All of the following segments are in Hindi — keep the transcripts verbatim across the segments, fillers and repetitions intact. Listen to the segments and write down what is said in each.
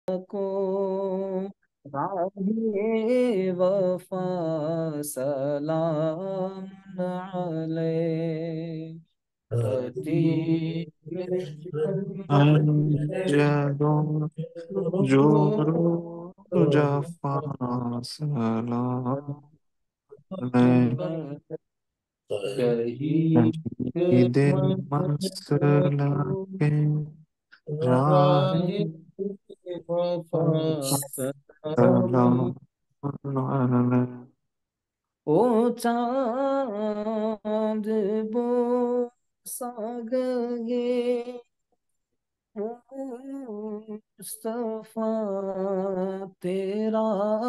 को राहे वफा सलाम अलैहि खती अमजदों जोरो जफा सलाम अलैहि शहीद मसलक राह राहे वफा सलाम सलाम अलैहि ओ चाँद बोसा गए मुस्तफा तेरा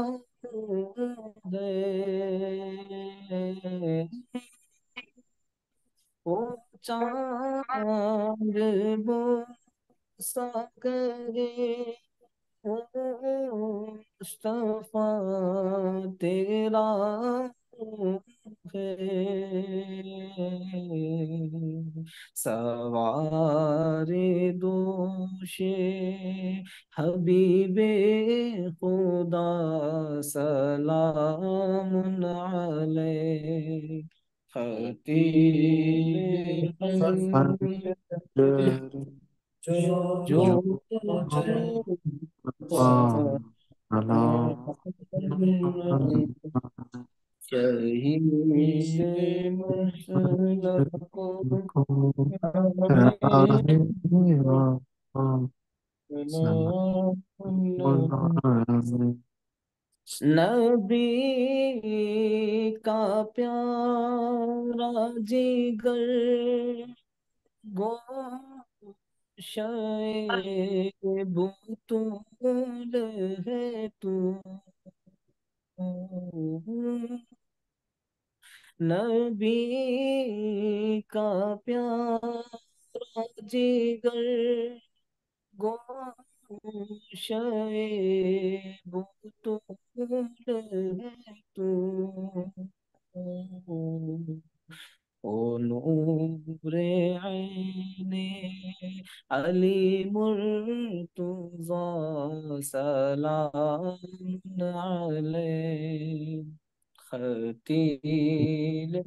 है ओ चाँद बोसा गए मुस्तफा तेरा है सवारे दोषे हबीबे खुदा सलाम अलैहि खतीब फजर जो जो शहीद मसलक को नबी का प्यारा जिगर गोशे बुतूल है तू नबी का प्यारा जिगर गोशे बुतूल है तू ओ नूरे ऐने अली मुर्तज़ा सलाम अलैहि खतील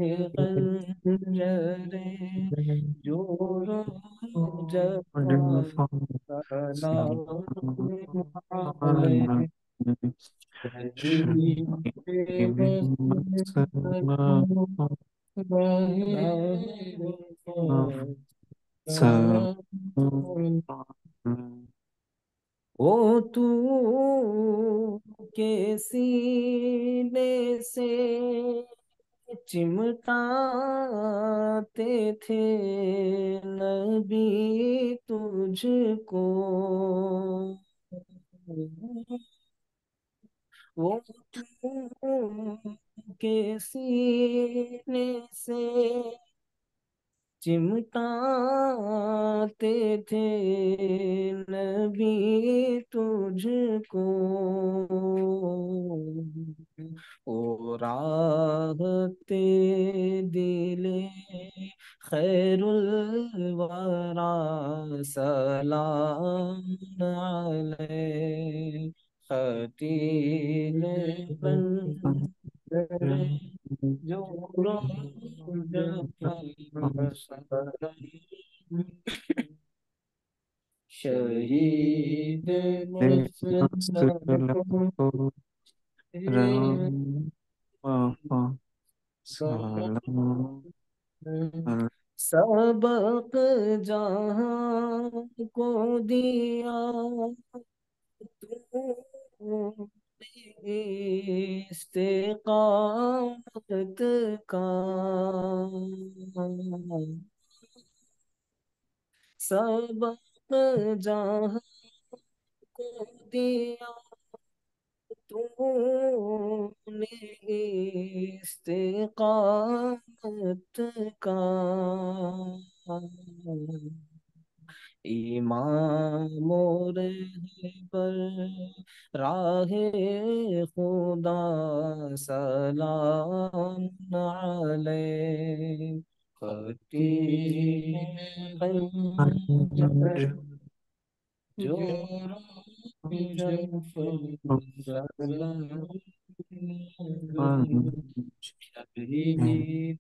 खंजरे जोरो जफा सलाम अलैहि शहीद मसलक ओ तू के सीने से चिमटाते थे नबी तुझको वो तू के सीने से चिमटाते थे नबी तुझको ओ राहते दिले खैरुल वरा सलाम अलैहि खतील पंजरे जो शहीद मसलक सलाम सबक जहां को दिया तूने इस्तेकामत का सबक जहां को दिया तूने इस्तेकामत का इमाम पर राहे खुदा सलाम अलैहि खतीब जो जफर शहीद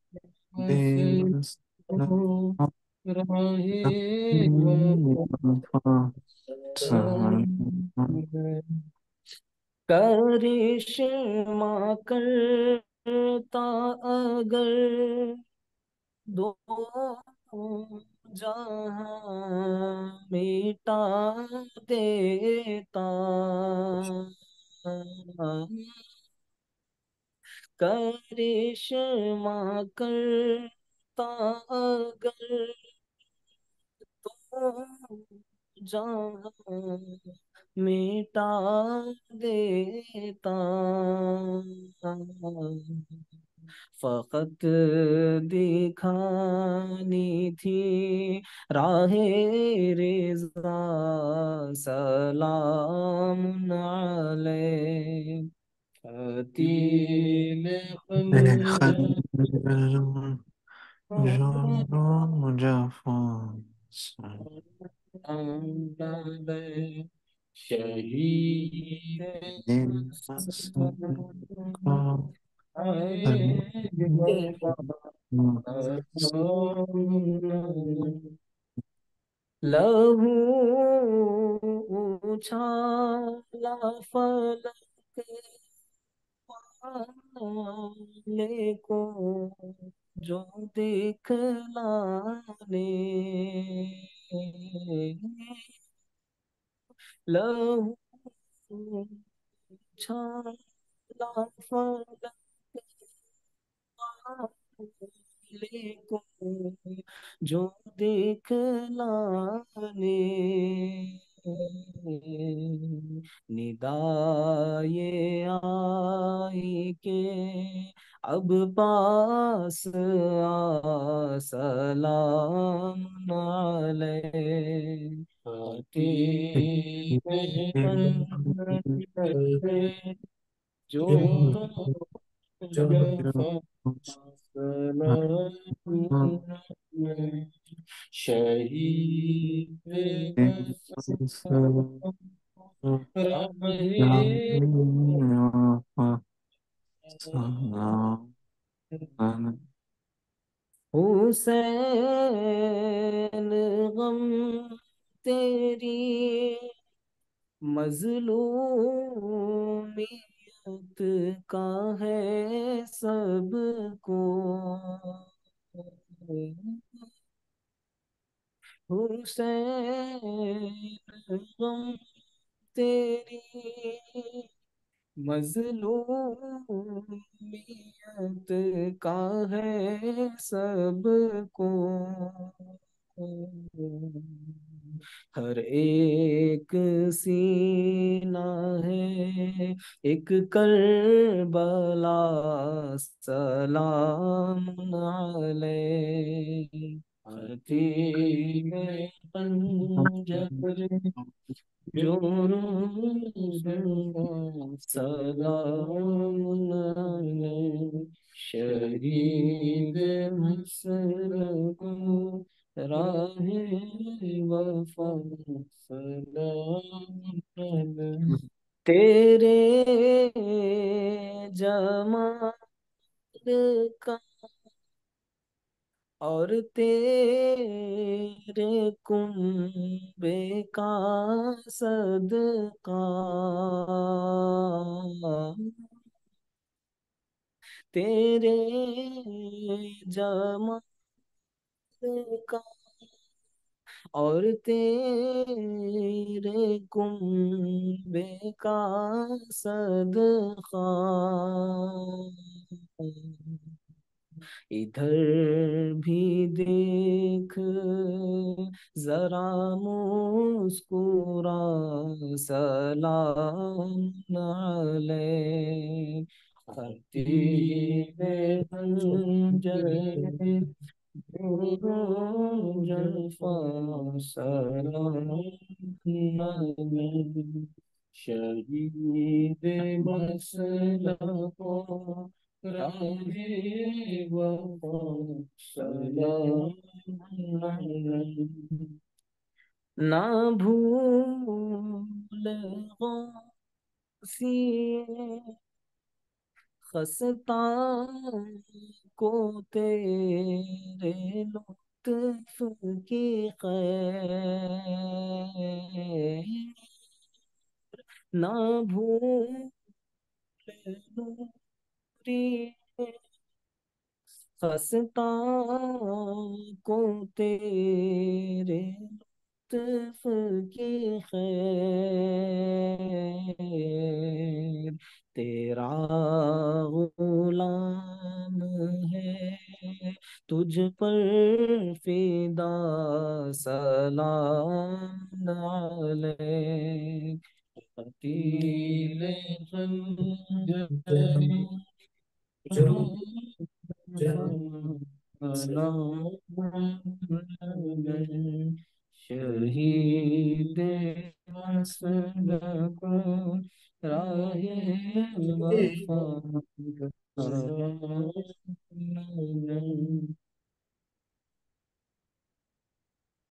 मसलूब राहे वफा करिश्मा करता अगर दो जहां मिटा देता करिश्मा करता अगर तो जहां मिटा देता फकत दिखानी थी राहे रिज़ा सलाम अलैह फतील खंजर जानो जफा खंजर शहीद का लहू उछाला फलक पाले को जो दिखलाने लहू उछाला फलक को जो दिखलाने निदाए आई के अब पास आ सलाम अलैह फतेह पंजर जो जफा शहीद हुसैन गम तेरी मजलूमियत का है सबको हुसैन गम तेरी मजलूमियत का है सबको हर एक सीना है एक करबला सलाम अलैह हर पंजर जो सलाम अलैह शहीद मसलूब राहे वफा सलाम अलैह तेरे जमाल का और तेरे कुंबे का सदका तेरे जमाल का और तेरे कुंबे का सदका इधर भी देख जरा मुस्कुरा सलाम अलैह खतीब खंजर जलफा सलाम अलैह शहीद मसलको राहे वफा सलाम अलैह ना भूल गौसिए खस्ता को तेरे लुत्फ की खैर ना भूल नूरी खस्ता को तेरे लुत्फ की खैर तेरा गुलाम है तुझ पर फिदा सलाम अलैक पतीले खंजर जो जहाँ शहीद मसलक राहे वफा